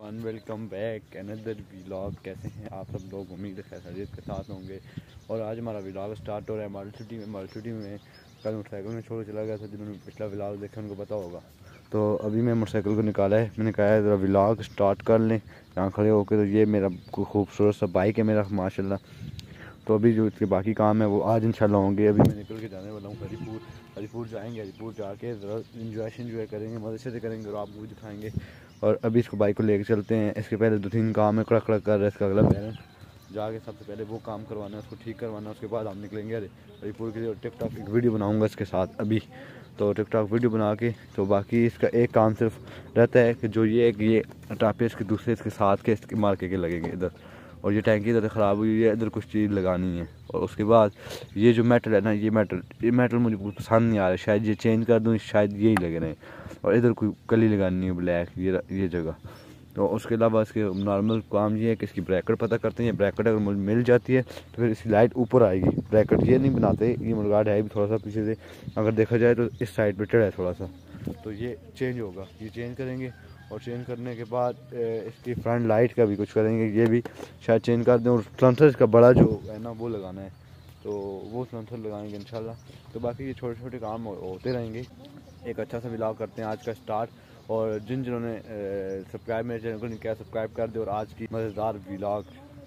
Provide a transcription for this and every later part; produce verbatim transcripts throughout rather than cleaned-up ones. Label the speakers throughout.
Speaker 1: One welcome back another vlog. कैसे हैं आप सब लोग? उम्मीद है खैरियत के साथ होंगे। और आज हमारा व्लॉग स्टार्ट हो रहा है माल सिटी में। माल सिटी में कल मोटरसाइकिल में छोड़ चला गया था, जिन्होंने पिछला व्लॉग देखा उनको पता होगा। तो अभी मैं मोटरसाइकिल को निकाला है, मैंने कहा है ज़रा व्लॉग स्टार्ट कर लें यहाँ खड़े होकर। तो ये मेरा खूबसूरत सा बाइक है मेरा माशाल्लाह। तो अभी जो इसके बाकी काम है वो आज इंशाल्लाह होंगे। अभी मैं निकल के जाने वाला हूँ हरीपुर। हरीपुर जाएंगे, हरीपुर जाके ज़रा इंजॉय इंजॉय करेंगे, मज़े से करेंगे और आपको दिखाएंगे। और अभी इसको बाइक को लेकर चलते हैं। इसके पहले दो तीन काम है, कड़क कड़क कर रहा है इसका अगला बैलेंस। जाके सबसे पहले वो काम करवाना है, उसको ठीक करवाना है। उसके बाद हम निकलेंगे हरीपुर के लिए। और टिकटॉक एक वीडियो बनाऊँगा इसके साथ अभी। तो टिकटॉक वीडियो बना के तो बाकी इसका एक काम सिर्फ रहता है कि जो ये ये टापे इसके दूसरे इसके साथ के इसके मार्के के लगेंगे इधर। और ये टैंकी इधर ख़राब हुई है, इधर कुछ चीज़ लगानी है। और उसके बाद ये जो मेटल है ना, ये मेटल ये मेटल मुझे पसंद नहीं आ रहा है, शायद ये चेंज कर दूँ, शायद यही लगे रहे। और इधर कोई कली लगानी है ब्लैक, ये ये जगह। तो उसके अलावा इसके नॉर्मल काम ये है कि इसकी ब्रैकेट पता करते हैं। ब्रैकेट अगर मुझे मिल जाती है तो फिर इसकी लाइट ऊपर आएगी। ब्रैकेट ये नहीं बनाते, ये मुर्गाड है भी थोड़ा सा पीछे से, अगर देखा जाए तो इस साइड पर टेढ़ा है थोड़ा सा। तो ये चेंज होगा, ये चेंज करेंगे। और चेंज करने के बाद इसकी फ्रंट लाइट का भी कुछ करेंगे, ये भी शायद चेंज कर दें। और स्लंसर इसका बड़ा जो है ना वो लगाना है, तो वो स्लंसर लगाएंगे इंशाल्लाह। तो बाकी ये छोटे छोटे काम होते रहेंगे। एक अच्छा सा व्लॉग करते हैं आज का स्टार्ट। और जिन जिन्होंने सब्सक्राइब मेरे चैनल को नहीं किया सब्सक्राइब कर दे। और आज की मज़ेदार व्लॉग।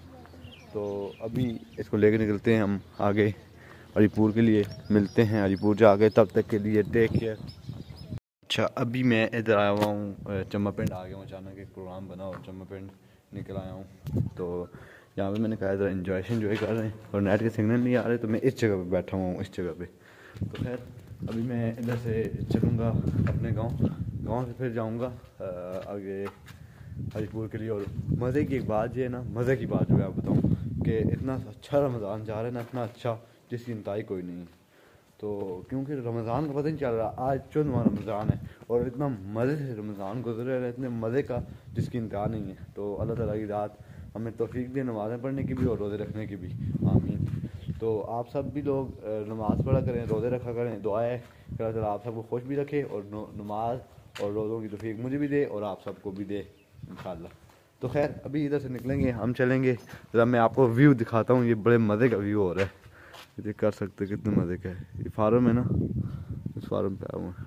Speaker 1: तो अभी इसको लेकर निकलते हैं हम आगे हरीपुर के लिए। मिलते हैं हरीपुर जाके, तब तक के लिए टेक केयर। अच्छा, अभी मैं इधर आया हुआ हूँ, चम्मा पिंड आ गया हूँ। अचानक एक प्रोग्राम बना और चम्मा पिंड निकल आया हूँ। तो यहाँ पे मैंने कहा इधर इन्जॉय इन्जॉय कर रहे हैं और नेट के सिग्नल नहीं आ रहे, तो मैं इस जगह पे बैठा हुआ हूँ, इस जगह पे। तो खैर अभी मैं इधर से चलूँगा अपने गांव, गांव से फिर जाऊँगा आगे हरीपुर के लिए। और मज़े की एक बात ये है ना, मज़े की बात जो है आप बताऊँ कि इतना अच्छा रमज़ान जा रहा है ना, इतना अच्छा जिसकी इंतहा कोई नहीं है। तो क्योंकि रमज़ान का पता नहीं चल रहा, आज चौदहवां रमज़ान है और इतना मज़े से रमज़ान गुजर रहा है, इतने मज़े का जिसकी इंतहा नहीं है। तो अल्लाह ताला की रात हमें तौफीक दे नमाज़ें पढ़ने की भी और रोज़े रखने की भी, आमीन। तो आप सब भी लोग नमाज़ पढ़ा करें, रोज़े रखा करें। दुआ है कि अल्लाह ताला आप सबको खुश भी रखे और नमाज और रोज़ों की तौफीक मुझे भी दे और आप सबको भी दे इंशाअल्लाह। तो खैर अभी इधर से निकलेंगे, हम चलेंगे। ज़रा मैं आपको व्यू दिखाता हूँ, ये बड़े मज़े का व्यू हो रहा है, ये कर सकते कितने मज़े का है। ये फार्म है ना, इस फार्म पे आया हूँ।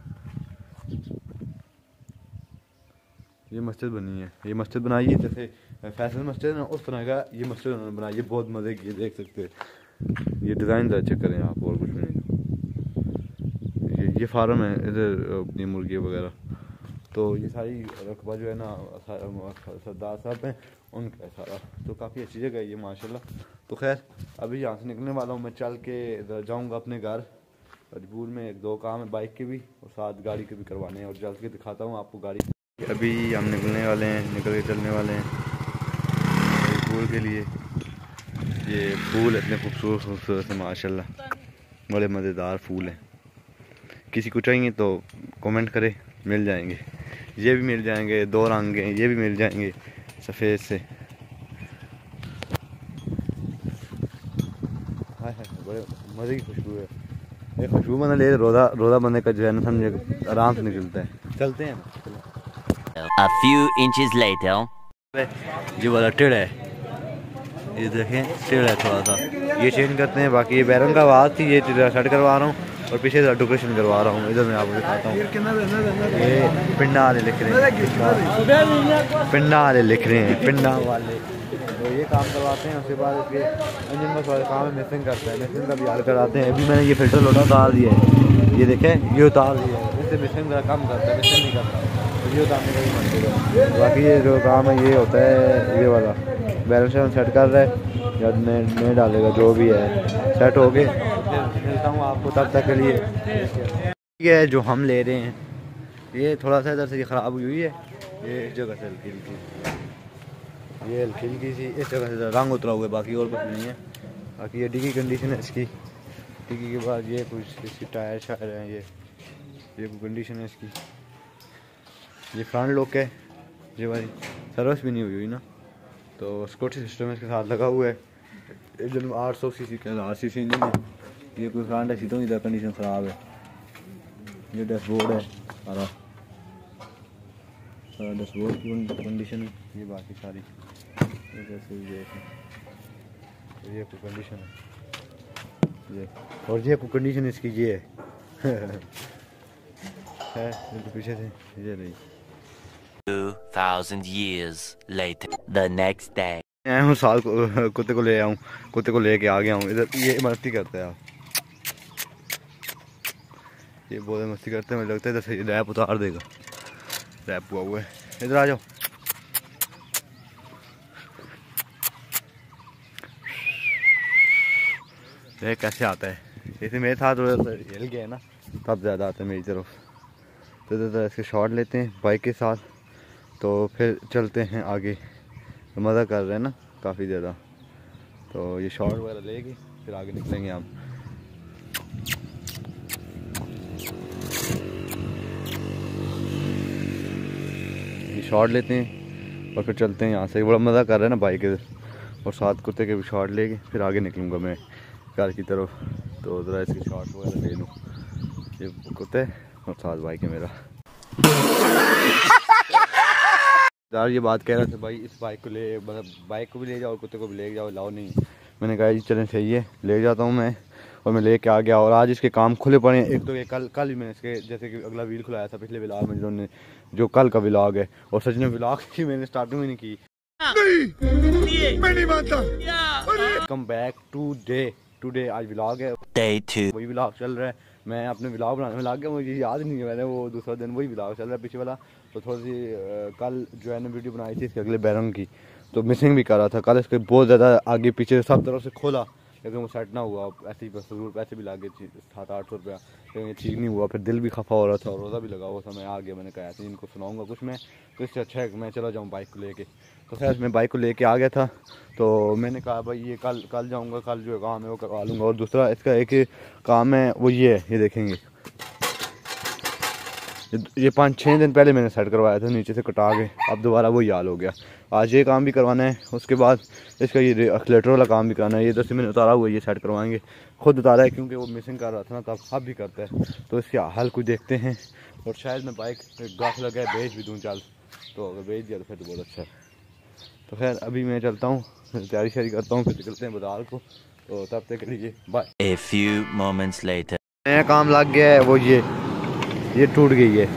Speaker 1: ये मस्जिद बनी है, ये मस्जिद बनाई है जैसे फैसल मस्जिद है ना, उस तरह का ये मस्जिद उन्होंने बनाई है। बहुत मज़े की, देख सकते हैं। ये डिज़ाइन ज़रा चेक करें आप, और कुछ नहीं। ये ये फार्म है, इधर अपनी मुर्गी वगैरह। तो ये सारी रकबा जो है ना सरदार साहब हैं उनका है सारा। तो काफ़ी अच्छी जगह है ये माशाल्लाह। तो खैर अभी यहाँ से निकलने वाला हूँ मैं, चल के जाऊँगा अपने घर हरीपुर में। एक दो काम है बाइक के भी और साथ गाड़ी के भी करवाने हैं, और चल के दिखाता हूँ आपको गाड़ी। अभी हम निकलने वाले हैं, निकल के चलने वाले हैं हरीपुर के लिए। ये फूल इतने खूबसूरत खूबसूरत है माशाल्लाह, बड़े मज़ेदार फूल हैं। किसी को चाहिए तो कमेंट करें, मिल जाएंगे। ये भी मिल जाएंगे, दो रंग हैं, ये भी मिल जाएंगे सफ़ेद से। हाय हाय, बड़े मज़े की खुशबू है। ये खुशबू बना ले रोज़ा रोज़ा बंदे का जो है ना समझे आराम से निकलता है। चलते हैं ना।
Speaker 2: A few inches later.
Speaker 1: ये वाला टेढ़ा है, ये देखें टेढ़ा है थोड़ा सा, ये चेंज करते हैं। बाकी ये बैरन का आवाज़ थी, ये सेट करवा रहा हूँ और पीछे से डेकोरेशन करवा रहा हूँ। इधर मैं आपको दिखाता हूँ, ये पिंडा वाले लिख रहे हैं, पिंडा वाले लिख रहे हैं, पिंडा वाले। तो ये काम करवाते हैं। उसके बाद इसके इंजन का थोड़ा काम है, मिसिंग करता है, मिसिंग का भी हाल कराते हैं। अभी मैंने ये फिल्टर लोटा उतार दिया है, ये देखें ये उतार दिया है, इससे मिसिंग का काम करता है, मिसिंग नहीं करता। तो ये उतारने का भी मन है। बाकी ये जो काम है ये होता है, ये वाला बैलेंस सेट कर रहा है या नहीं नहीं डालेगा, जो भी है सेट हो गए मिलता हूँ आपको तब तक के लिए। ये है जो हम ले रहे हैं, ये थोड़ा सा इधर से ये ख़राब हुई हुई है, ये इस जगह से हल्की हल्की, ये हल्की हल्की सी इस जगह से रंग उतरा हुआ है, बाकी और कुछ नहीं है। बाकी ये डिग्गी कंडीशन है इसकी, डिग्गी के बाद ये कुछ इसकी टायर शायर हैं, ये ये कंडीशन है इसकी। ये फ्रंट लुक है, ये वाली सर्विस भी नहीं हुई हुई ना, तो सिक्योरिटी सिस्टम इसके साथ लगा हुआ है। इंजन आठ सौ सी सी का आठ सी सी इंजन है। ये कोई फ्रंट है सीधों इधर कंडीशन ख़राब है। ये डैशबोर्ड है सारा, डैशबोर्ड की कंडीशन है, ये बाकी सारी ये जैसे ये ये कोई कंडीशन है ये, और ये कोई कंडीशन इसकी ये है है तो पीछे से ये रही।
Speaker 2: Two thousand years later, the next day.
Speaker 1: आया हूँ साल को कुत्ते को ले आऊँ, कुत्ते को लेके आ गया हूँ इधर। ये मस्ती करता है आप, ये बहुत मस्ती करते हैं, मुझे लगता है इधर से रैप उतार देगा, रैप हुआ हुआ है। इधर आ जाओ, ये कैसे आता है, जैसे मेरे साथ हिल गया है ना तब ज़्यादा आता है मेरी तरफ। तो इधर इसके शॉट लेते हैं बाइक के साथ, तो फिर चलते हैं आगे। तो मज़ा कर रहे हैं ना काफ़ी ज़्यादा, तो ये शॉट वगैरह लेके फिर आगे निकलेंगे हम। ये शॉट लेते हैं और फिर चलते हैं यहाँ से। बड़ा मज़ा कर रहा है ना बाइक इधर, और साथ कुत्ते के भी शॉट लेके फिर आगे निकलूँगा मैं घर की तरफ। तो ज़रा इसके शॉट वगैरह ले लूँ, ये कुत्ते और साथ बाइक है मेरा। यार ये बात कह रहे थे भाई, इस बाइक को ले, मतलब बाइक को भी ले जाओ और कुत्ते को भी ले जाओ, लाओ नहीं। मैंने कहा जी चलें सही है, ले जाता हूँ मैं, और मैं लेके आ गया। और आज इसके काम खुले पड़े हैं। एक तो ये कल कल ही मैंने इसके जैसे कि अगला व्हील खुलाया था पिछले व्लॉग में, जिन्होंने जो कल का व्लॉग है, और सच में व्लॉग की मैंने स्टार्टिंग में नहीं की। नहीं, मैं नहीं मानता। Come back to day today, आज व्लॉग है,
Speaker 2: Day two.
Speaker 1: वही व्लॉग चल रहा है। मैं अपने व्लॉग बनाने में लग गया, मुझे याद नहीं है मैंने वो दूसरा दिन वही व्लॉग चल रहा है पीछे वाला। तो थोड़ी सी कल जो है ना वीडियो बनाई थी इसके अगले बैरन की, तो मिसिंग भी कर रहा था कल। इसके बहुत ज़्यादा आगे पीछे सब तरफ से खोला, लेकिन वो सेट ना हुआ। ऐसे ही बस जरूर पैसे भी लागे सात आठ सौ रुपया, लेकिन ये ठीक नहीं हुआ। फिर दिल भी खफा हो रहा था और रोज़ा भी लगा हुआ था। मैं आ गया, मैंने कहा ऐसे इनको सुनाऊंगा कुछ मैं, तो इससे अच्छा है कि मैं चला जाऊँ बाइक को लेके। तो खैर मैं बाइक को लेके आ गया था, तो मैंने कहा भाई ये कल कल जाऊँगा, कल जो काम है वो करवा लूँगा। और दूसरा इसका एक काम है वो ये है, ये देखेंगे, ये पाँच छः दिन पहले मैंने सेट करवाया था नीचे से कटा के, अब दोबारा वही हाल हो गया। आज ये काम भी करवाना है, उसके बाद इसका ये एक्सीलेटर वाला काम भी कराना है। ये दस मैंने उतारा हुआ है, ये सेट करवाएंगे। खुद उतारा है क्योंकि वो मिसिंग कर रहा था ना तब, अब भी करता है। तो इसके हाल कुछ देखते हैं, और शायद मैं बाइक गाफ लगा है बेच भी दूँ चल, तो अगर बेच दिया तो फिर तो बहुत अच्छा है। तो खैर अभी मैं चलता हूँ, तैयारी शारी करता हूँ, फिर निकलते हैं बाजार को। तो तब तक के लिए bye.
Speaker 2: A few moments later.
Speaker 1: नया काम लग गया है, वो ये ये टूट गई है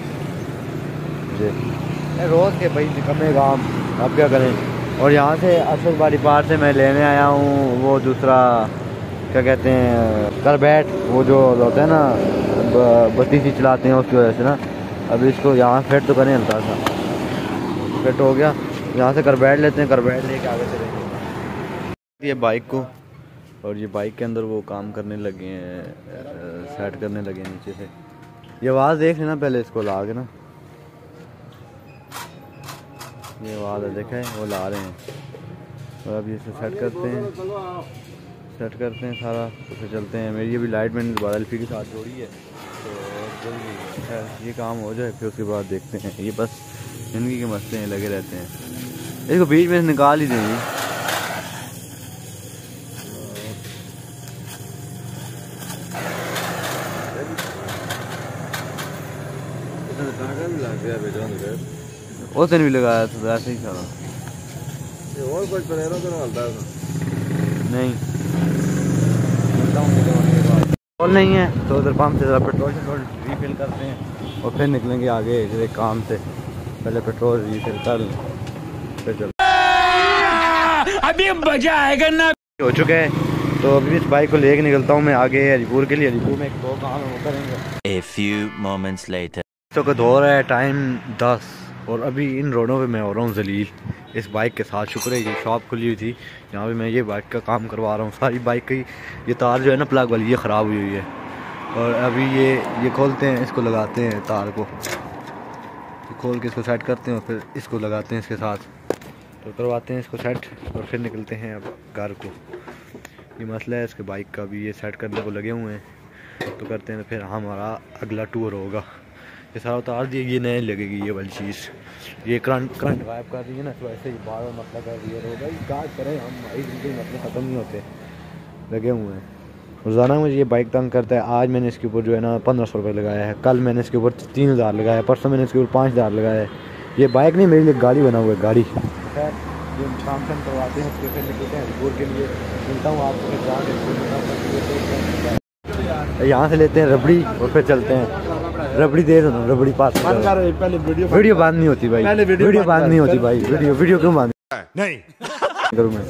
Speaker 1: ये रोज़ के भाई निकलने काम, अब क्या करें। और यहाँ से अशोक बाड़ी पार से मैं लेने आया हूँ वो दूसरा क्या कहते हैं करबैट, वो जो होता है ना बत्ती सी चलाते हैं उसकी वजह से ना। अभी इसको यहाँ फिट तो करें हल्का सा, फिट हो गया। यहाँ से करबैट लेते हैं, करबैट लेके आगे चलेंगे ये बाइक को। और ये बाइक के अंदर वो काम करने लगे हैं, सेट करने लगे हैं नीचे से। ये आवाज़ देख लेना पहले इसको ला के ना, ये आवाज़ है देखा है, वो ला रहे हैं। और अब इसे सेट करते हैं, सेट करते हैं सारा, तो फिर चलते हैं। मेरी ये भी लाइट मैंने दोबारा एल्फी के साथ जोड़ी है, तो जल गई है। ये काम हो जाए फिर उसके बाद देखते हैं। ये बस जिंदगी के मसले हैं, लगे रहते हैं। इसको बीच में से निकाल ही देंगे। उस दिन भी लगाया था ऐसे ही सारा, और कुछ परेरा तो हलता है नहीं, और नहीं है। तो उधर पंप से ज़रा पेट्रोल शेट्रोल रीफिल करते हैं और फिर निकलेंगे आगे एक काम से। पहले पेट्रोल रीफिल कर फिर चल, अभी मजा आएगा ना। हो चुका है, तो अभी इस बाइक को लेके निकलता हूँ मैं आगे हरिपुर के लिए। हरिपुर में एक दो काम है वो करेंगे।
Speaker 2: A few moments later.
Speaker 1: तो का दौर है टाइम दस, और अभी इन रोडों पे मैं हो रहा हूँ जलील इस बाइक के साथ। शुक्र है ये शॉप खुली हुई थी, यहाँ पे मैं ये बाइक का काम करवा रहा हूँ। सारी बाइक की ये तार जो है ना प्लग वाली, ये ख़राब हुई हुई है। और अभी ये ये खोलते हैं, इसको लगाते हैं तार को, खोल के इसको सेट करते हैं और फिर इसको लगाते हैं इसके साथ, तो करवाते हैं इसको सेट और फिर निकलते हैं अब घर को। ये मसला है इसके बाइक का भी, ये सेट करने को लगे हुए हैं, तो करते हैं तो फिर हमारा अगला टूर होगा। ये सारा उतार दिए, ये नए लगेगी ये वाली चीज़, ये करंट करंट गायब कर रही है ना, तो ऐसे ही बार बार मसला कर रही है। तो भाई क्या करें हम, भाई जिनके मसले ख़त्म नहीं होते, लगे हुए हैं। रोज़ाना मुझे ये बाइक तंग करता है। आज मैंने इसके ऊपर जो है ना पंद्रह सौ रुपये लगाया है, कल मैंने इसके ऊपर तीन हज़ार लगाया है, परसों मैंने इसके ऊपर पाँच हज़ार लगाया है। ये बाइक नहीं, मेरे लिए गाड़ी बना हुआ है, गाड़ी। खैर ये काम शाम करवाते हैं, फिर निकलते हैं दूर के लिए। मिलता हूँ आपको फिर जाके, यहाँ से लेते हैं रबड़ी और फिर चलते हैं। रबड़ी दे दो ना, रबड़ी पास।
Speaker 3: पहले वीडियो
Speaker 1: वीडियो बांध नहीं होती भाई, वीडियो बांध नहीं होती भाई, वीडियो वीडियो क्यों बांध
Speaker 3: नहीं
Speaker 1: करूँ मैं?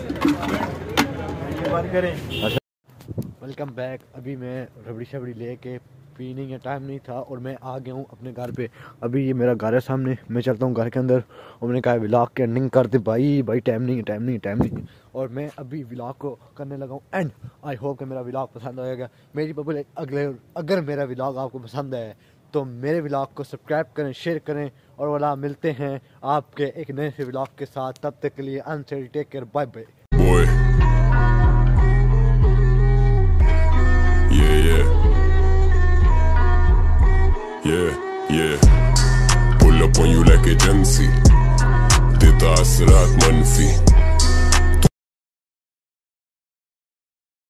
Speaker 1: अच्छा वेलकम बैक। अभी मैं रबड़ी शबड़ी लेके पीने का टाइम नहीं था और मैं आ गया हूँ अपने घर पे। अभी ये मेरा घर है सामने, मैं चलता हूँ घर के अंदर और मैंने कहा व्लॉग के एंडिंग करते भाई भाई टाइम नहीं टाइम नहीं टाइम नहीं और मैं अभी व्लॉग को करने लगा हूँ एंड। आई होप कि मेरा व्लॉग पसंद आएगा। मेरी पब्लिक अगले अगर मेरा व्लॉग आपको पसंद आए तो मेरे व्लॉग को सब्सक्राइब करें, शेयर करें और वाला मिलते हैं आपके एक नए से व्लॉग के साथ। तब तक के लिए unsaid take care, bye bye.
Speaker 4: Yeah, yeah. Pull up on you like agency. Dita asrat manfi.